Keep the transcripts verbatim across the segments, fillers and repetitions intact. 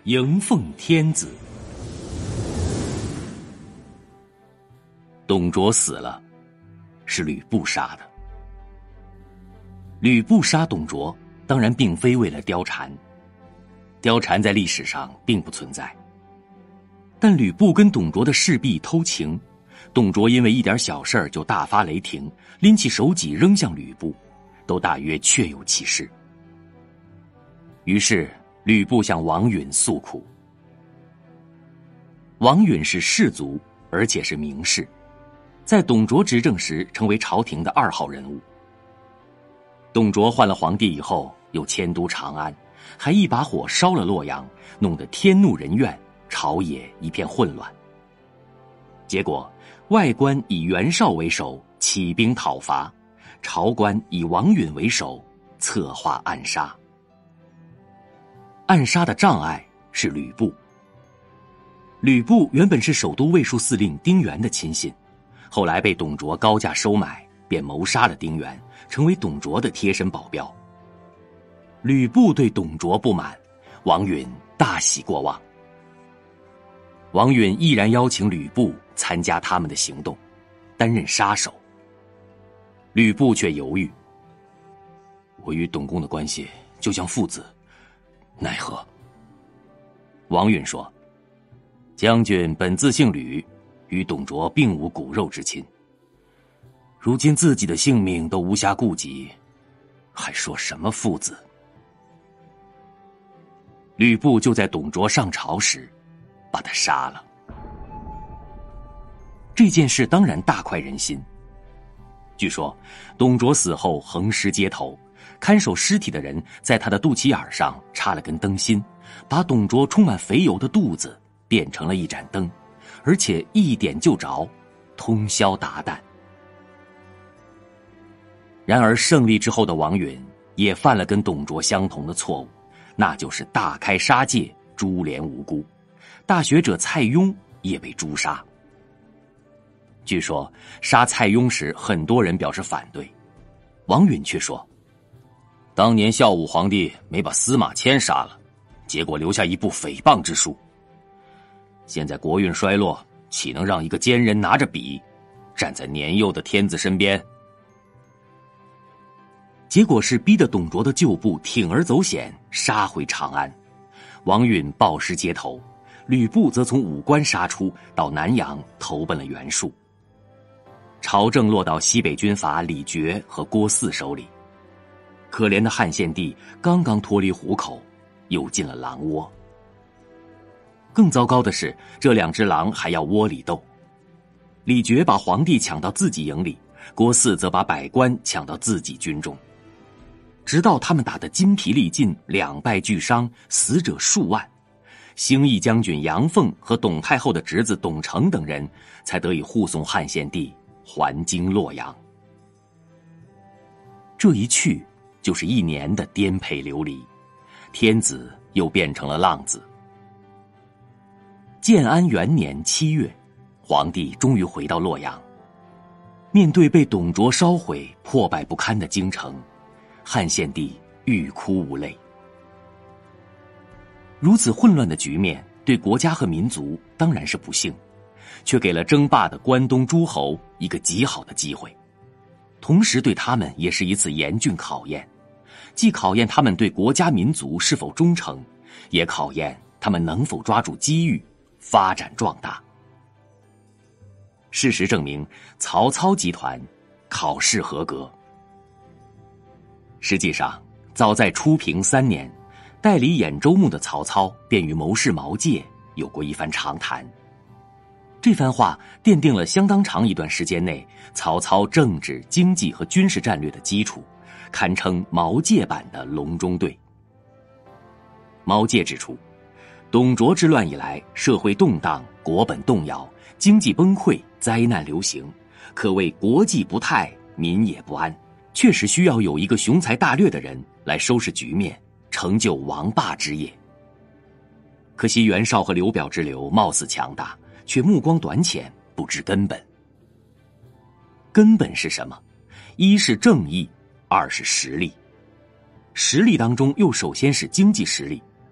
迎奉天子。董卓死了，是吕布杀的。吕布杀董卓，当然并非为了貂蝉，貂蝉在历史上并不存在。但吕布跟董卓的事弊偷情，董卓因为一点小事儿就大发雷霆，拎起手戟扔向吕布，都大约确有其事。于是吕布向王允诉苦。王允是士族，而且是名士，在董卓执政时成为朝廷的二号人物。董卓换了皇帝以后，又迁都长安，还一把火烧了洛阳，弄得天怒人怨，朝野一片混乱。结果外官以袁绍为首起兵讨伐，朝官以王允为首策划暗杀。暗杀的障碍是吕布。吕布原本是首都卫戍司令丁原的亲信，后来被董卓高价收买，便谋杀了丁原，成为董卓的贴身保镖。吕布对董卓不满，王允大喜过望。王允毅然邀请吕布参加他们的行动，担任杀手。吕布却犹豫：我与董公的关系就像父子，奈何？王允说：将军本自姓吕，与董卓并无骨肉之亲，如今自己的性命都无暇顾及，还说什么父子？吕布就在董卓上朝时把他杀了。这件事当然大快人心。据说董卓死后横尸街头，看守尸体的人在他的肚脐眼上插了根灯芯，把董卓充满肥油的肚子变成了一盏灯，而且一点就着，通宵达旦。然而胜利之后的王允也犯了跟董卓相同的错误，那就是大开杀戒，株连无辜。大学者蔡邕也被诛杀。据说杀蔡邕时，很多人表示反对，王允却说：当年孝武皇帝没把司马迁杀了，结果留下一部诽谤之书。现在国运衰落，岂能让一个奸人拿着笔站在年幼的天子身边？结果是逼得董卓的旧部铤而走险，杀回长安。王允暴尸街头，吕布则从武关杀出，到南阳投奔了袁术。朝政落到西北军阀李傕和郭汜手里。可怜的汉献帝刚刚脱离虎口，又进了狼窝。更糟糕的是，这两只狼还要窝里斗。李傕把皇帝抢到自己营里，郭汜则把百官抢到自己军中。直到他们打得筋疲力尽，两败俱伤，死者数万，兴义将军杨凤和董太后的侄子董承等人才得以护送汉献帝还京洛阳。这一去就是一年的颠沛流离，天子又变成了浪子。建安元年七月，皇帝终于回到洛阳。面对被董卓烧毁、破败不堪的京城，汉献帝欲哭无泪。如此混乱的局面，对国家和民族当然是不幸，却给了争霸的关东诸侯一个极好的机会，同时对他们也是一次严峻考验，既考验他们对国家民族是否忠诚，也考验他们能否抓住机遇，发展壮大。事实证明，曹操集团考试合格。实际上，早在初平三年，代理兖州牧的曹操便与谋士毛玠有过一番长谈。这番话奠定了相当长一段时间内曹操政治、经济和军事战略的基础，堪称毛玠版的隆中对。毛玠指出，董卓之乱以来，社会动荡，国本动摇，经济崩溃，灾难流行，可谓国际不泰，民也不安，确实需要有一个雄才大略的人来收拾局面，成就王霸之业。可惜袁绍和刘表之流貌似强大，却目光短浅，不知根本。根本是什么？一是正义，二是实力。实力当中又首先是经济实力。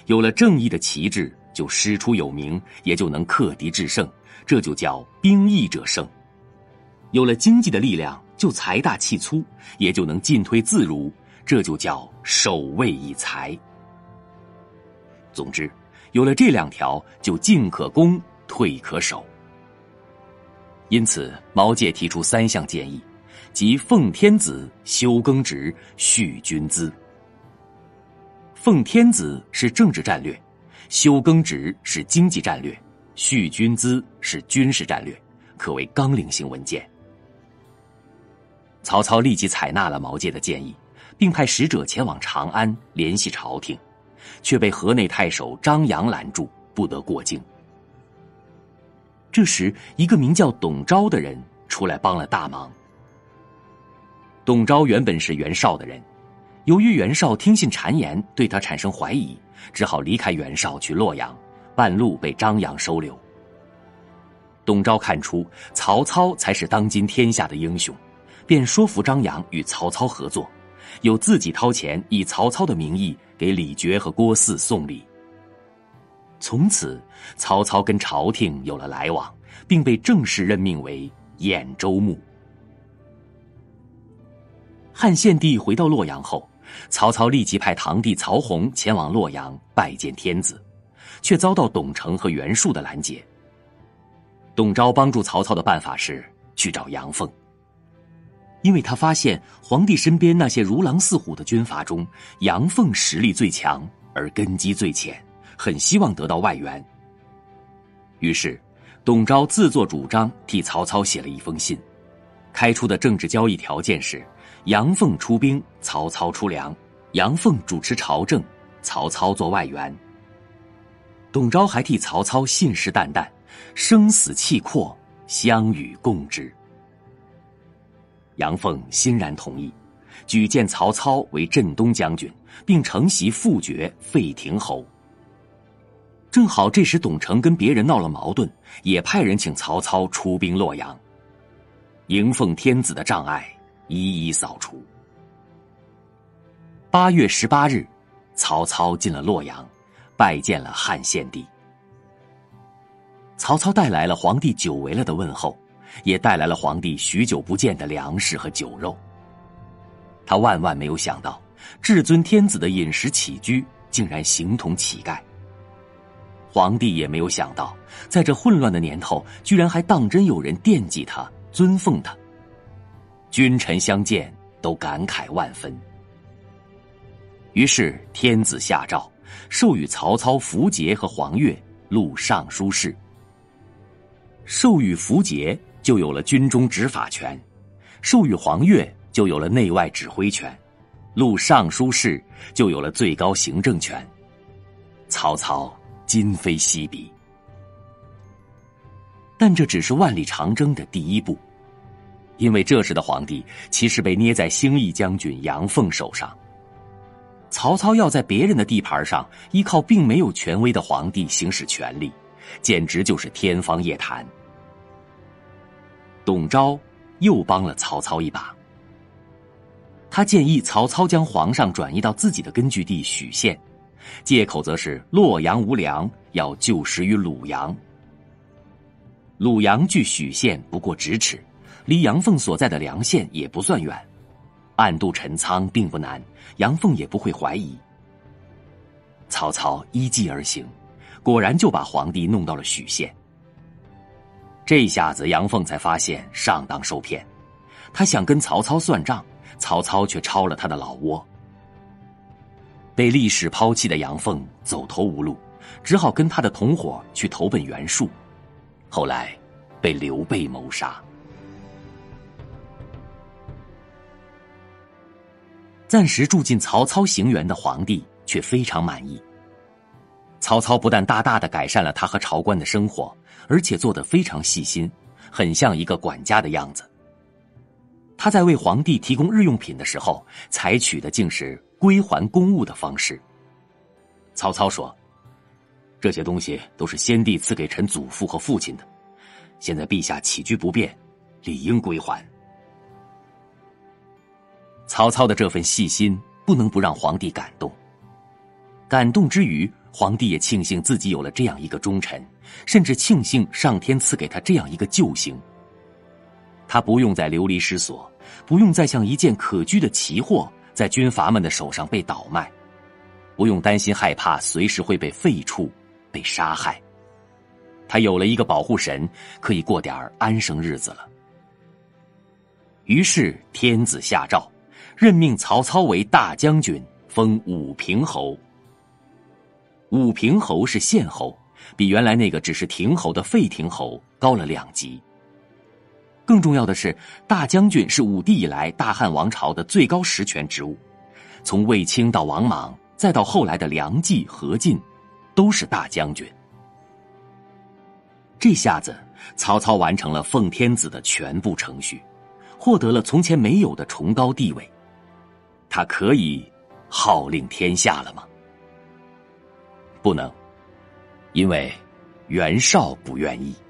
有了正义的旗帜，就师出有名，也就能克敌制胜，这就叫兵易者胜。有了经济的力量，就财大气粗，也就能进退自如，这就叫守卫以财。总之，有了这两条，就进可攻，退可守。因此，毛玠提出三项建议，即奉天子、修耕植、蓄军资。奉天子是政治战略，修耕植是经济战略，蓄军资是军事战略，可谓纲领性文件。曹操立即采纳了毛玠的建议，并派使者前往长安联系朝廷，却被河内太守张扬拦住，不得过境。这时，一个名叫董昭的人出来帮了大忙。董昭原本是袁绍的人，由于袁绍听信谗言，对他产生怀疑，只好离开袁绍去洛阳，半路被张扬收留。董昭看出曹操才是当今天下的英雄，便说服张扬与曹操合作，又自己掏钱以曹操的名义给李傕和郭汜送礼。从此，曹操跟朝廷有了来往，并被正式任命为兖州牧。汉献帝回到洛阳后，曹操立即派堂弟曹洪前往洛阳拜见天子，却遭到董承和袁术的拦截。董昭帮助曹操的办法是去找杨凤，因为他发现皇帝身边那些如狼似虎的军阀中，杨凤实力最强，而根基最浅，很希望得到外援。于是董昭自作主张替曹操写了一封信，开出的政治交易条件是杨凤出兵，曹操出粮，杨凤主持朝政，曹操做外援。董昭还替曹操信誓旦旦，生死契阔，相与共之。杨凤欣然同意，举荐曹操为镇东将军，并承袭副爵费亭侯。正好这时董承跟别人闹了矛盾，也派人请曹操出兵洛阳，迎奉天子的障碍一一扫除。八月十八日，曹操进了洛阳，拜见了汉献帝。曹操带来了皇帝久违了的问候，也带来了皇帝许久不见的粮食和酒肉。他万万没有想到，至尊天子的饮食起居竟然形同乞丐。皇帝也没有想到，在这混乱的年头，居然还当真有人惦记他，尊奉他。君臣相见，都感慨万分。于是天子下诏，授予曹操符节和黄钺，录尚书事。授予符节，就有了军中执法权；授予黄钺，就有了内外指挥权；录尚书事，就有了最高行政权。曹操今非昔比。但这只是万里长征的第一步，因为这时的皇帝其实被捏在兴义将军杨凤手上。曹操要在别人的地盘上依靠并没有权威的皇帝行使权力，简直就是天方夜谭。董昭又帮了曹操一把，他建议曹操将皇上转移到自己的根据地许县，借口则是洛阳无粮，要就食于鲁阳。鲁阳距许县不过咫尺，离杨凤所在的梁县也不算远，暗度陈仓并不难，杨凤也不会怀疑。曹操依计而行，果然就把皇帝弄到了许县。这下子杨凤才发现上当受骗，他想跟曹操算账，曹操却抄了他的老窝。被历史抛弃的杨凤走投无路，只好跟他的同伙去投奔袁术，后来被刘备谋杀。暂时住进曹操行辕的皇帝却非常满意。曹操不但大大的改善了他和朝官的生活，而且做得非常细心，很像一个管家的样子。他在为皇帝提供日用品的时候，采取的竟是归还公物的方式。曹操说，这些东西都是先帝赐给臣祖父和父亲的，现在陛下起居不便，理应归还。曹操的这份细心不能不让皇帝感动，感动之余， 皇帝也庆幸自己有了这样一个忠臣，甚至庆幸上天赐给他这样一个救星。他不用再流离失所，不用再像一件可居的奇货在军阀们的手上被倒卖，不用担心害怕随时会被废黜、被杀害。他有了一个保护神，可以过点安生日子了。于是天子下诏，任命曹操为大将军，封武平侯。武平侯是县侯，比原来那个只是亭侯的废亭侯高了两级。更重要的是，大将军是武帝以来大汉王朝的最高实权职务，从卫青到王莽，再到后来的梁冀、何进，都是大将军。这下子，曹操完成了奉天子的全部程序，获得了从前没有的崇高地位。他可以号令天下了吗？不能，因为袁绍不愿意。